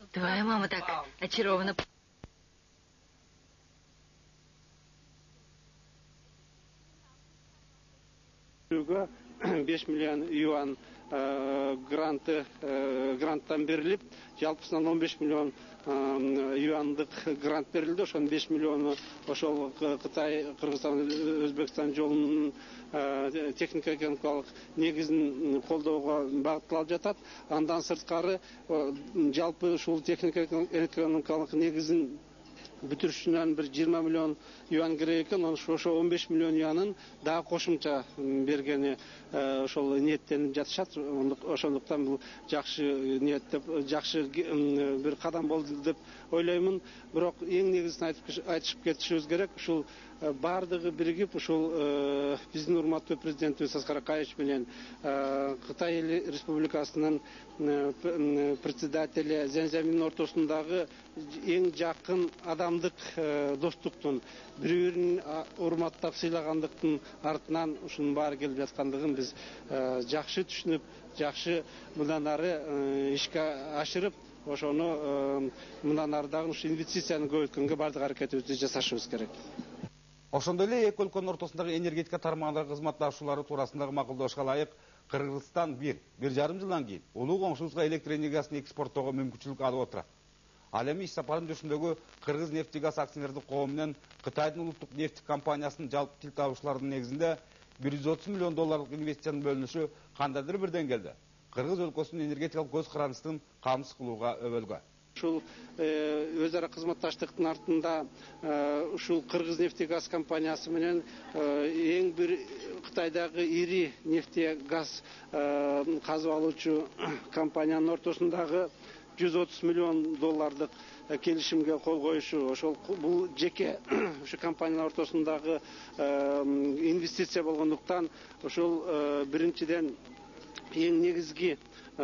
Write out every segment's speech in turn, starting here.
Твоя мама так очарована. 5 миллион юан гранттан берилип, жалпысынан 15 миллион юандык грант берилди. Ошон 5 миллиону ошол Кытай, Кыргызстан, Өзбекстан жолунун техника экономикалык негизин колдоого багытталып жатат. Андан сырткары жалпы ушул техника экономикалык негизин бүтүрүшүнөн bir 20 миллион юан керек экен. Ошо 15 миллион юанын дагы кошумча бергени ошол ниеттенип жатышат. Ошондуктан бул жакшы ниеттеп, жакшы бир кадам болду деп ойлоймун. Бирок эң негизин айтышып кетишибиз керек. Ушул бардыгы биригип, ушул биздин урматтуу президентибиз Аскар Акаевич менен Кытай Республикасынын председатели Цзян Цзяминдин ортосундагы эң жакын адамдык достуктун, бири-бирин урматтап сыйлагандыктын артынан ушунун баары келип жаткандыгын биз жакшы түшүнүп, жакшы мындан ары ишке ашырып, ошону мындан ары дагы ушу инвестицияны көбөйткөнгө бардык аракетибизди жасашыбыз керек. Ошондой эле эки өлкөнүн ортосундагы энергетика тармагындагы кызматташуулары туурасындагы макулдашка ылайык Кыргызстан 1,5 жылдан кийин улуу коңшубузга электр энергиясын экспорттоого мүмкүнчүлүк алып отурат. Ал эми иш сапарынын жүрүшүндөгү Кыргыз нефтегаз акционердик коому менен Кытайдын улуттук нефть компаниясынын жалпы тил табышууларынын негизинде 130 миллион долларлык инвестициянын бөлүнүшү кандайдыр бир деңгээлде Кыргыз өлкөсүнүн энергетикалык көз карандысын камсыз кылууга өбөлгө. Ушул өз ара кызматташтыктын артында ушул Кыргыз нефтегаз компаниясы менен эң бир Кытайдагы ири нефтегаз казып алуучу компаниянын ортосундагы 130 миллион доллардык келишимге кол коюшу, ошол бул жеке ушу компаниялар ортосундагы инвестиция болгондуктан ошол биринчиден эң негизги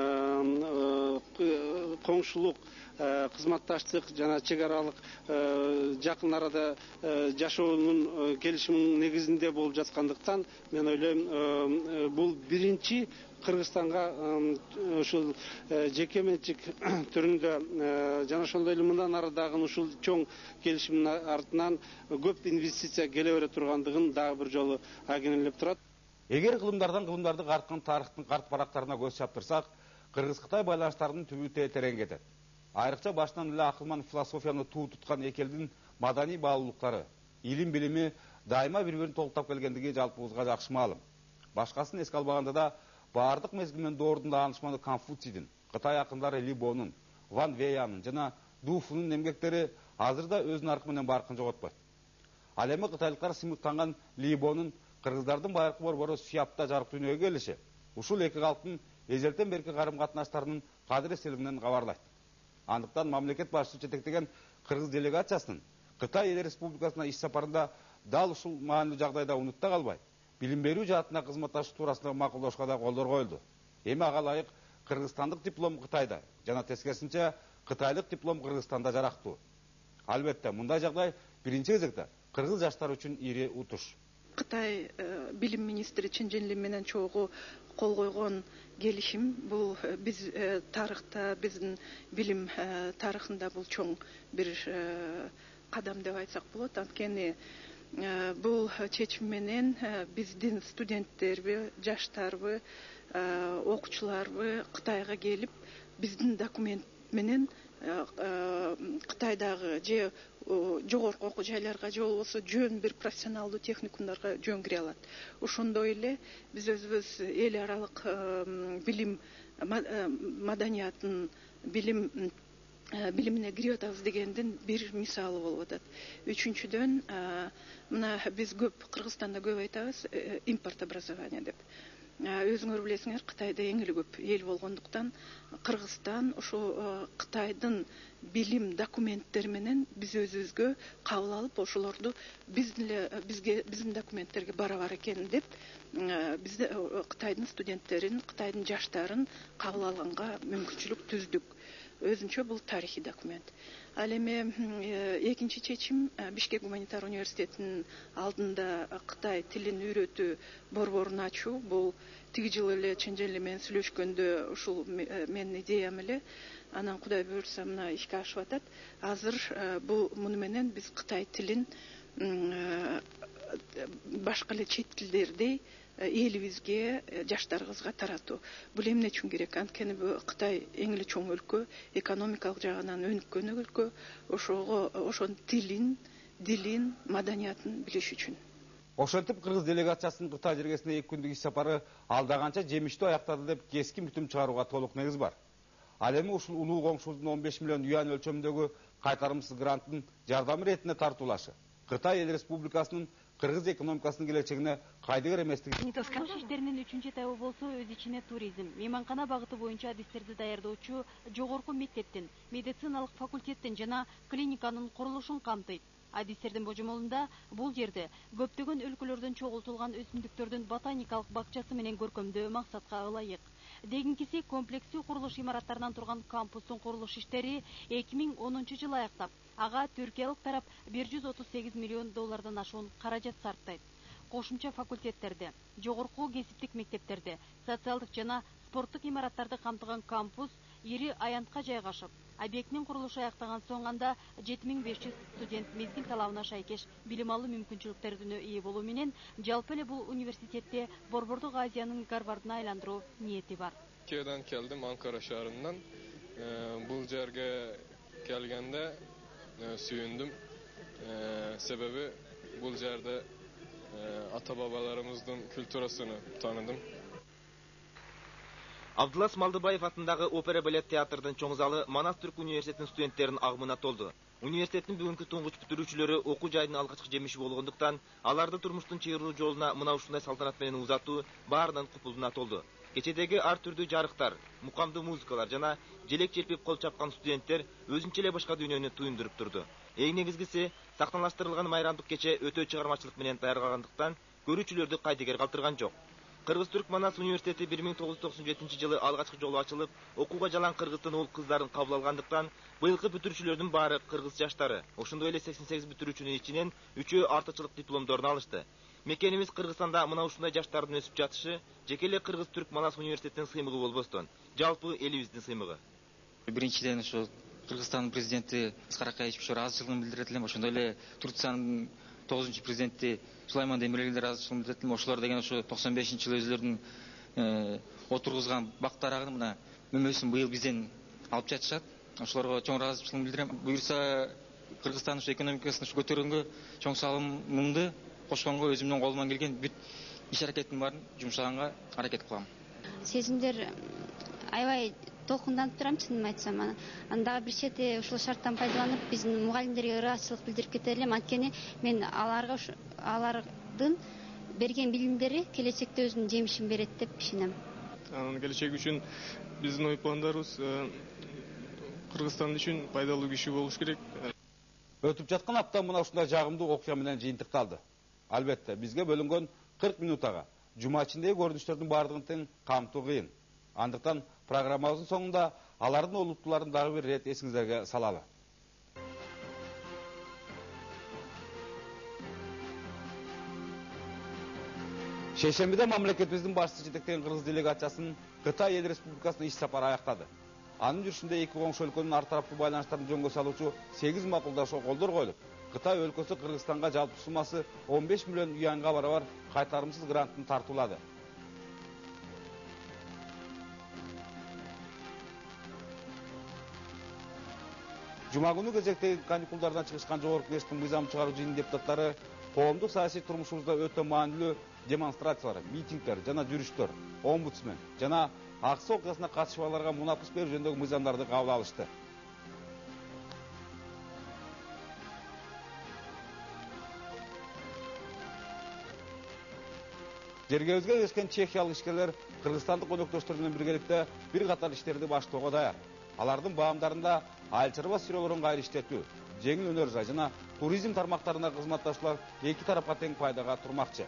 коңшулук, кызматташтык жана чек аралык жакын арада жашоонун келишиминин негизинде болуп жаткандыктан мен ойлойм, бул биринчи Кыргызстанга ушул жеке менчик түрүндө жана ошондой эле мындан ары дагы ушул чоң келишимдин артынан көп инвестиция келе бере тургандыгын дагы бир жолу агенелеп турат. Эгер кылымдардан кылымдарды карткан тарыхтын карт барактарына көз чаптырсак, Кыргыз-Кытай байланыштарынын түбү терең кетет. Айрыкча башынан эле акылман философияны туу туткан эки элдин маданий баалуулуктары, илим билими дайыма бири-бирин толуктап келгендиги жалпыбызга жакшы маалым. Башкасын эске албаганда да баардык мезгил менен доордун даанышманы Конфуцийдин, Кытай акындары Ли Бонун, Ван Веянын жана Ду Фунун эмгектери азырда өз наркы менен баркын жоготпойт. Ал эми кытайлыктар сыймыктанган Ли Бонун кыргыздардын байыркы борбору Сиапта жарык дүйнөгө келиши ушул эки калктын эзелтен берки карым катнаштарынын кадыр эселигинен кабарлайт. Андыктан мамлекет башчысы жетектеген Кыргыз делегациясынын Кытай Эл Республикасына иш сапарында дал ушул маанилүү жагдайда унутта калбай, билим берүү жаатына кызматташуу туурасындагы макулдашууга да колдор коюлду. Эми ага ылайык кыргызстандык диплом Кытайда жана тескерисинче кытайлык диплом Кыргызстанда жарактуу. Албетте, мындай жагдай биринчи кезекте кыргыз жаштары үчүн ири утуш. Кытай билим министри Чен Чжэньлин менен чогуу кол койгон келишим бул биз тарыхта, биздин билим тарыхында бул чоң бир кадам деп айтсак болот. Анткени бул чечим менен биздин студенттерби, жаштарбы, окуучуларбы Кытайга келип, биздин документ менен Кытайдагы же жогорку окуу жайларга же болбосо жөн бир профессионалдуу техникумдарга жөн кире алат. Ошондой эле биз өзүбүз эл аралык билим маданиятын билимине кирип атабыз дегендин бир мисалы болуп атат. Үчүнчүдөн, мына биз көп Кыргызстанда көп айтабыз импорт образование деп. Өзүңөр билесиңер, Кытайда эң эле көп эл болгондуктан Кыргызстан ошо Кытайдын билим документтери менен биз өзүбүзгө кабыл алып, ошолорду биздин документтерге барабар экен деп бизде Кытайдын студенттерин, Кытайдын жаштарын кабыл алганга мүмкүнчүлүк түздүк. өзүнчө бул тарыхый документ. Ал эми экинчи чечим Бишкек гуманитар университетинин алдында Кытай тилин үйрөтүү борборун ачуу. Бул тиги жылы эле Ченжели менен сүйлөшкөндө ушул менин идеям эле. Анан Кудай буюрса мына ишке ашып атат. Азыр муну менен биз Кытай тилин башка эле чет тилдердей элибизге, жаштарыбызга таратуу. Бул эмне үчүн керек? Анткени Кытай эң эле чоң өлкө, экономикалык жагынан өнүккөн өлкө. Ошонун тилин, дилин, маданиятын билиш үчүн. Ошентип кыргыз делегациясынын Кытай жергесине 2 күндүк иш сапары алдаганча жемиштүү аяктады деп кескин бүтүм чыгарууга толук негиз бар. Ал эми ушул улуу коңшубуздун 15 миллион юань өлчөмүндөгү кайтарымсыз гранттын жардамы иретинде тартуулашы Кытай Эл Республикасынын кыргыз экономикасынын келечегине кайдыгер эместиги. Курулуш иштеринин 3-чү этабы болсо өз ичине туризм, мейманкана багыты боюнча адистерди даярдоочу жогорку мектептин, медициналык факультеттин жана клиниканын курулушун камтыйт. Адистердин божомолунда бул жерде көптөгөн өлкөлөрдөн чогултулган өсүмдүктөрдүн ботаникалык бакчасы менен көркөмдөө максатка ылайык. Дегенкиси комплекстүү курулуш имараттарынан турган кампустун курулуш иштери 2010 жылы аяктап, ага түркиялык тарап $138 миллион ашуун каражат сарптайт. Кошумча факультеттерде, жогорку кесиптик мектептерде, социалдык жана спорттук имараттарды камтыган кампус ири аянтка жайгашып, объекттин курулушу аяктаган соң анда 7500 студент мезгил талабына шайкеш билим алуу мүмкүнчүлүктөрүнө ээ болуу менен жалпы эле бул университетте Борбордук Азиянын Гарвардына айландыруу ниети бар. Türkiye'den geldim, Ankara şehrinden. Bu yerge gelgende süyündüm. Sebebi bu yerde ata-babalarımızın kültürasını tanıdım. Абдулас Малдыбаев атындагы опера балет театрдын чоң залы Манас Түрк университетинин студенттеринин агымына толду. Университеттин бүгүнкү туңгуч бүтүрүүчүлөрү окуу жайдын алгачкы жемиши болгондуктан, аларды турмуштун чыйыруу жолуна мына ушундай салтанат менен узатуу баарынан купулуна толду. Кечедеги ар түрдүү жарыктар, мукамдуу музыкалар жана желек черпип кол чапкан студенттер өзүнчө эле башка дүйнөнү туюндуруп турду. Эң негизгиси, сактаналаштырылган майрамдык кече өтө чыгармачылык менен даярдалгандыктан көрүүчүлөрдү кайдыгер калтырган жок. Кыргыз-Түрк Манас университети 1997 жылы алгачкы жолу ачылып, окууга жалаң кыргыздын уул кыздарын кабыл алгандыктан, быйылкы бүтүрүүчүлөрдүн баары кыргыз жаштары. Ошондой эле 88 бүтүрүүчүнүн ичинен 3-өө артыкчылык дипломдорун алышты. Мекенибиз Кыргызстанда мына ушундай жаштардын өсүп жатышы жеке эле Кыргыз-Түрк Манас университетинин сыймыгы болбостон, жалпы элибиздин сыймыгы. Биринчиден ушу Кыргызстандын президенти Аскар Акаевичке ыраазычылыгын билдирет элем. Ошондой эле Турциянын 9-чу президенти Сулайман Демирелге ыраазычылыгын билдирет элем. Ошолор деген ушу 95-жылы өзүлөрүнүн отургузган бактарагын мына мөмөсүн быйыл бизден алып жатышат. Ошолорго чоң ыраазычылыгын билдирем. Буюрса Кыргызстан ушу экономикасын көтөргөнгө чоң салымымды кошконго өзүмдүн колуман келген бүт иш аракетим барын жумшаганга аракет кылам. Сезимдер аябай толкунданып турам, чынын айтсам. Андагы бир чети ушул шарттан пайдаланып, биздин мугалимдерге ыраазычылык билдирип кетет элем. Анткени мен алардын берген билимдери келечекте өзүнүн жемишин берет деп ишенем. Анын келечеги үчүн биздин ой пландарыбыз Кыргызстан үчүн пайдалуу киши болуш керек. Өтүп жаткан апта мына ушундай жагымдуу окуя менен жыйынтыкталды. Албетте, бизге бөлүнгөн 40 минутага жума ичиндеги көрүнүштөрдүн баардыгын тең камтуу кыйын. Андыктан программабыздын соңунда алардын олуттууларын дагы бир рет эсиңиздерге салалы. Шейшембиде мамлекетибиздин башчысы жетектеген кыргыз делегациясынын Кытай Эл Республикасына иш сапары аяктады. Анын жүрүшүндө эки коңшу өлкөнүн ар тараптуу байланыштарын жөнгө салуучу 8 макулдашуу колдор коюлуп, Кытай өлкөсү Кыргызстанга жалпы суммасы 15 миллион юаньга барабар кайтарымсыз гранттын тартуулады. Жума күнү кезектеги каникулдардан чыгышкан жогорку кеңештин мыйзам чыгаруу жыйынынын депутаттары коомдук саясий турмушубузда өтө маанилүү демонстрациялар, митингдер жана жүрүштөр, омбудсмен жана аксы окуясына катышкандарга мунапыс берүү жөнүндөгү мыйзамдарды кабыл алышты. Жергебизге киришкен чехиялык ишкерлер кыргызстандык өнөктөштөр менен биргеликте бир катар иштерди баштоого даяр. Алардын баамдарында айыл чарба сүйрөлөрүн кайра иштетүү, жеңил өнөр жай жана туризм тармактарына кызматташуулар эки тарапка тең пайдага турмакчы.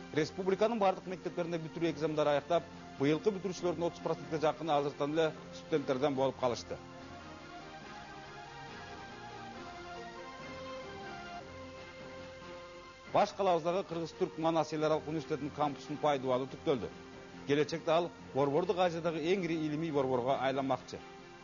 республиканың бардық мектептерінде бүтүрүү экзамдар аяктап, быйылкы бүтүрүүчүлөрдүн 30%-ке жакыны азыртан эле студенттерден болуп калышты. Баш калабыздагы Кыргыз-Түрк Манас эл аралык университетинин кампусунун пайдалануу түптөлдү. Келечекте ал Борбордук Азиядагы эң ири илимий борборго айланмакчы.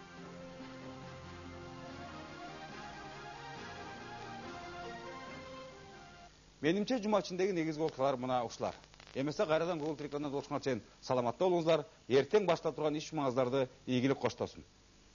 Менимче жума ичиндеги негизги окуялар мына ушулар. Эмесе кайрадан Google экранынан жолугушканга чейин саламатта болуңуздар. Эртең башта турган иш жумаңыздарды ийгилик коштосун.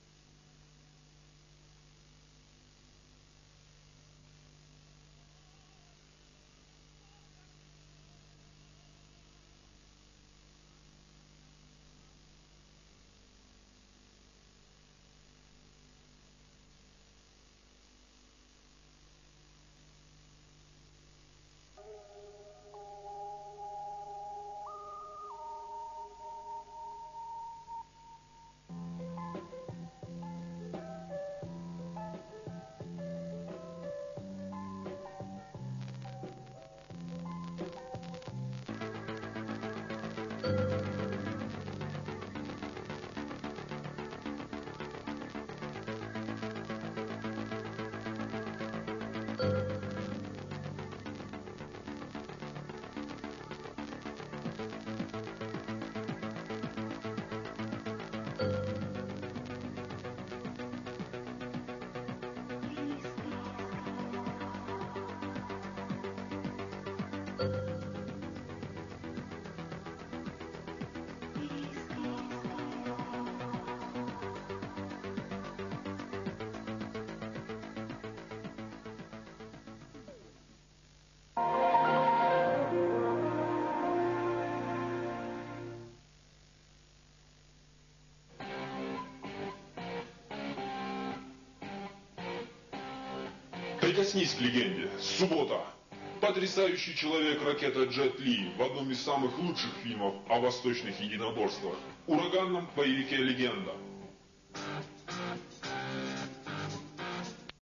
Прикоснись к легенде. Суббота. Потрясающий человек ракета Джет Ли в одном из самых лучших фильмов о восточных единоборствах. Ураганном боевике «Легенда».